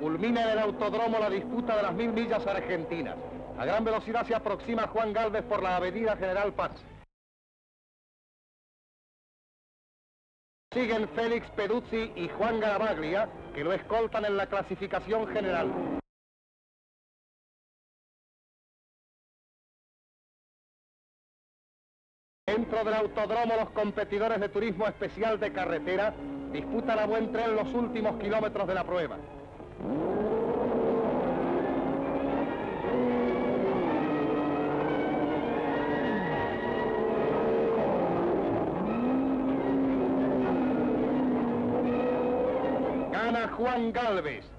Culmina en el autódromo la disputa de las 1000 millas argentinas. A gran velocidad se aproxima Juan Gálvez por la avenida General Paz. Siguen Félix Peduzzi y Juan Garavaglia, que lo escoltan en la clasificación general. Dentro del autódromo, los competidores de turismo especial de carretera disputan a buen tren los últimos kilómetros de la prueba. Gana Juan Gálvez.